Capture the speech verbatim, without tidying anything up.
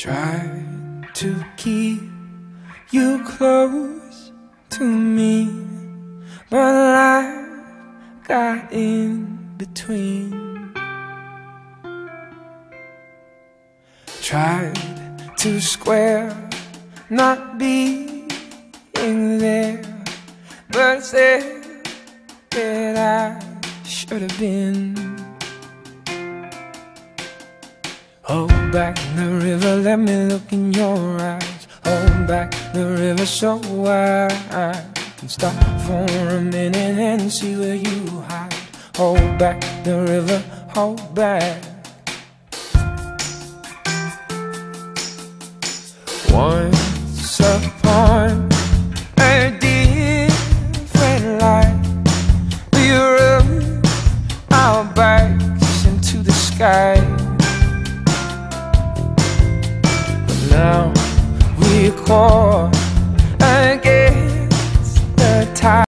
Tried to keep you close to me, but life got in between. Tried to square not being there, but said that I should have been. Hold back the river, let me look in your eyes. Hold back the river so I can stop for a minute and see where you hide. Hold back the river, hold back. Once upon a different life, we rubbed our backs into the sky. Now we're caught